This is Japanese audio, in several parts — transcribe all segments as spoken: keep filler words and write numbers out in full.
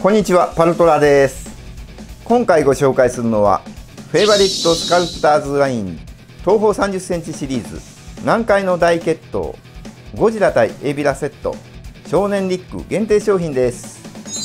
こんにちは、パルトラです。今回ご紹介するのはフェイバリットスカルプターズライン東方さんじゅっセンチシリーズ南海の大決闘ゴジラ対エビラセット少年リック限定商品です。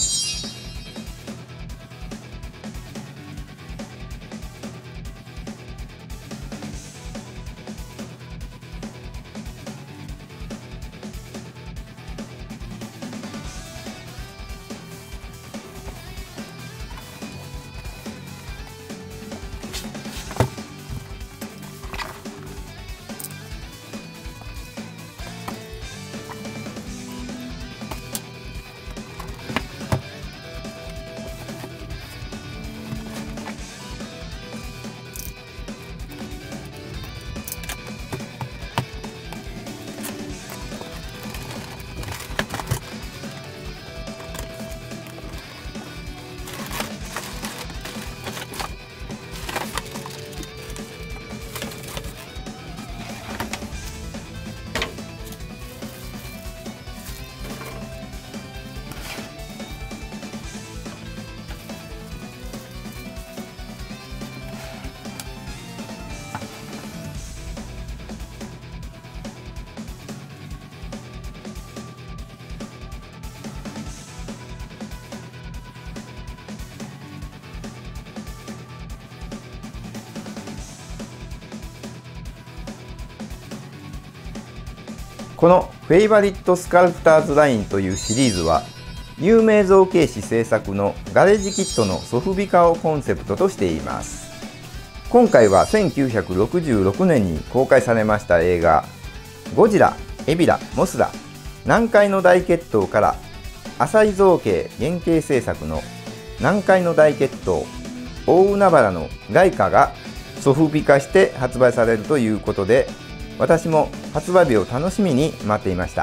このフェイバリットスカルプターズラインというシリーズは有名造形師制作のガレージキットのソフビ化をコンセプトとしています。今回はせんきゅうひゃくろくじゅうろくねんに公開されました映画ゴジラ、エビラ、モスラ、南海の大決闘から浅井造形原型制作の南海の大決闘大海原の外貨がソフビ化して発売されるということで、私も発売日を楽しみに待っていました。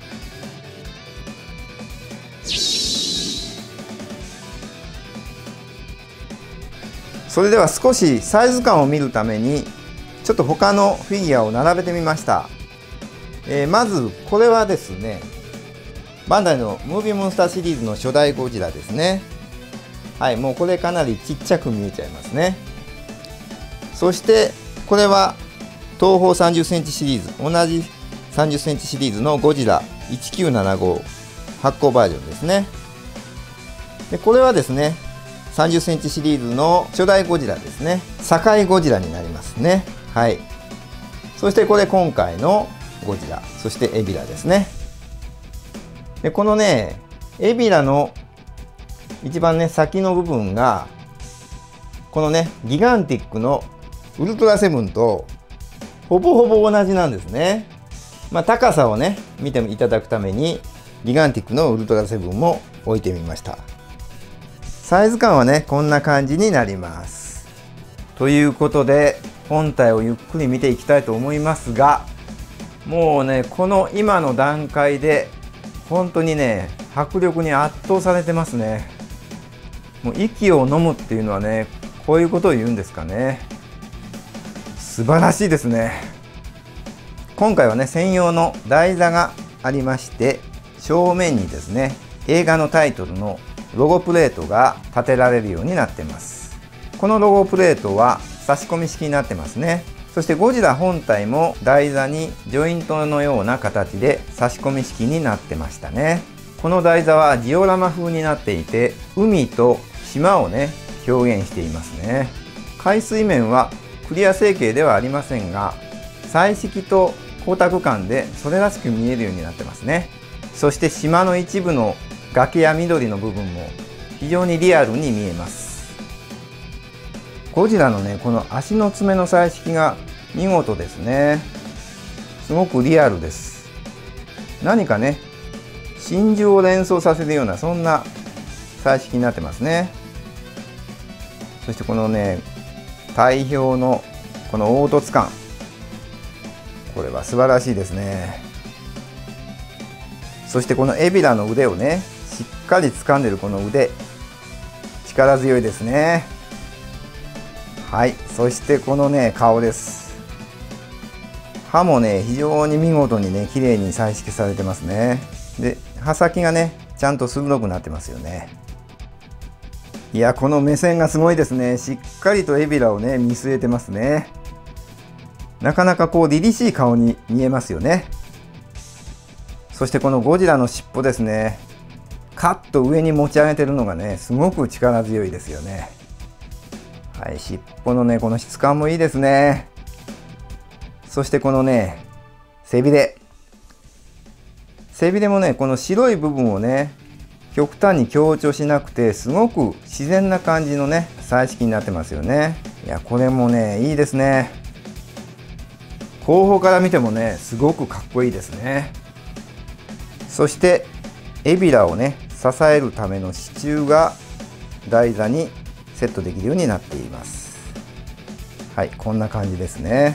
それでは少しサイズ感を見るためにちょっと他のフィギュアを並べてみました。えー、まずこれはですね、バンダイのムービーモンスターシリーズの初代ゴジラですね。はい、もうこれかなりちっちゃく見えちゃいますね。そしてこれは東方さんじゅっセンチシリーズ、同じさんじゅっセンチシリーズのゴジラいちきゅうななご発光バージョンですね。でこれはですねさんじゅっセンチシリーズの初代ゴジラですね。堺ゴジラになりますね。はい。そしてこれ今回のゴジラ、そしてエビラですね。でこのねエビラの一番ね先の部分がこのねギガンティックのウルトラセブンとほぼほぼ同じなんですね。まあ、高さをね見ていただくためにギガンティックのウルトラセブンも置いてみました。サイズ感はねこんな感じになります。ということで本体をゆっくり見ていきたいと思いますが、もうねこの今の段階で本当にね迫力に圧倒されてますね。もう息を飲むっていうのはねこういうことを言うんですかね。素晴らしいですね。今回はね専用の台座がありまして、正面にですね映画のタイトルのロゴプレートが立てられるようになっています。このロゴプレートは差し込み式になってますね。そしてゴジラ本体も台座にジョイントのような形で差し込み式になってましたね。この台座はジオラマ風になっていて、海と島をね表現していますね。海水面はクリア成形ではありませんが、彩色と光沢感でそれらしく見えるようになってますね。そして島の一部の崖や緑の部分も非常にリアルに見えます。ゴジラのねこの足の爪の彩色が見事ですね。すごくリアルです。何かね真珠を連想させるようなそんな彩色になってますね。そしてこのね体表のこの凹凸感、これは素晴らしいですね。そしてこのエビラの腕をねしっかり掴んでるこの腕、力強いですね。はい、そしてこのね顔です。歯もね非常に見事にね綺麗に彩色されてますね。で刃先がねちゃんと鋭くなってますよね。 いや、この目線がすごいですね。しっかりとエビラをね見据えてますね。なかなかこう凛々しい顔に見えますよね。そしてこのゴジラの尻尾ですね、カッと上に持ち上げてるのがねすごく力強いですよね。はい、尻尾のねこの質感もいいですね。そしてこのね背びれ背びれもねこの白い部分をね極端に強調しなくてすごく自然な感じのね彩色になってますよね。いや、これもねいいですね。後方から見てもねすごくかっこいいですね。そしてエビラをね支えるための支柱が台座にセットできるようになっています。はい、こんな感じですね。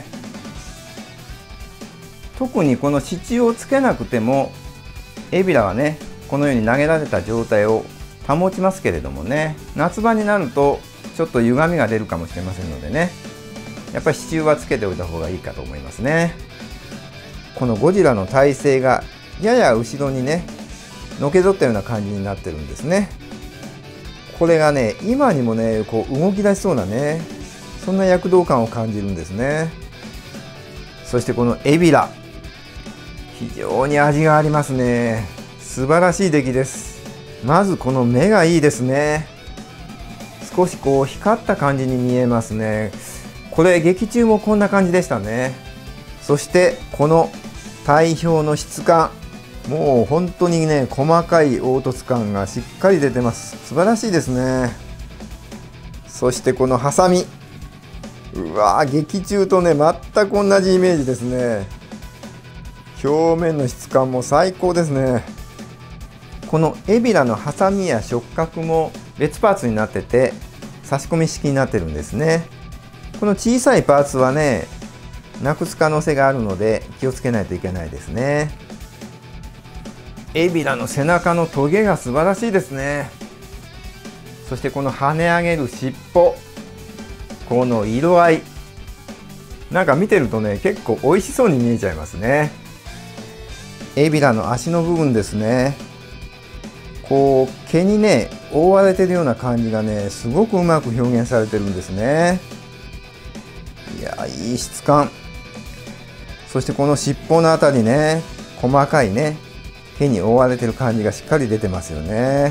特にこの支柱をつけなくてもエビラはねこのように投げられた状態を保ちますけれどもね、夏場になるとちょっと歪みが出るかもしれませんのでね、やっぱり支柱はつけておいた方がいいかと思いますね。このゴジラの体勢がやや後ろにねのけぞったような感じになってるんですね。これがね今にもねこう動き出しそうなねそんな躍動感を感じるんですね。そしてこのエビラ、非常に味がありますね。素晴らしい出来です。まずこの目がいいですね。少しこう光った感じに見えますね。これ劇中もこんな感じでしたね。そしてこの体表の質感、もう本当にね細かい凹凸感がしっかり出てます。素晴らしいですね。そしてこのハサミ、うわー、劇中とね全く同じイメージですね。表面の質感も最高ですね。このエビラのハサミや触覚も別パーツになってて差し込み式になってるんですね。この小さいパーツはねなくす可能性があるので気をつけないといけないですね。エビラの背中のトゲが素晴らしいですね。そしてこの跳ね上げる尻尾、この色合い、なんか見てるとね結構美味しそうに見えちゃいますね。エビラの足の部分ですね、こう毛にね覆われてるような感じがねすごくうまく表現されてるんですね。いや、いい質感。そしてこの尻尾のあたりね細かいね毛に覆われてる感じがしっかり出てますよね。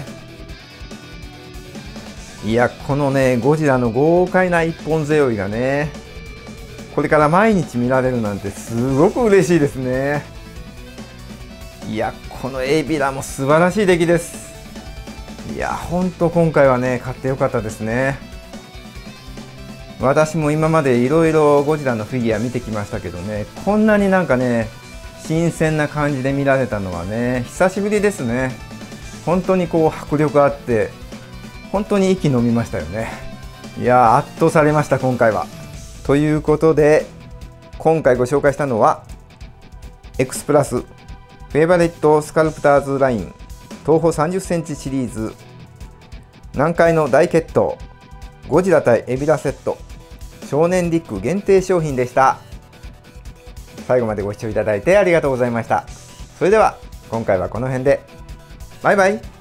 いや、このねゴジラの豪快な一本背負いがねこれから毎日見られるなんてすごく嬉しいですね。いや、このエビラも素晴らしい出来です。いや、ほんと今回はね買ってよかったですね。私も今までいろいろゴジラのフィギュア見てきましたけどね、こんなになんかね新鮮な感じで見られたのはね久しぶりですね。本当にこう迫力あって本当に息飲みましたよね。いや、圧倒されました今回は。ということで今回ご紹介したのは X プラスフェイバレットスカルプターズライン東方さんじゅっセンチシリーズ南海の大決闘ゴジラ対エビラセット少年リック限定商品でした。最後までご視聴いただいてありがとうございました。それでは今回はこの辺で。バイバイ。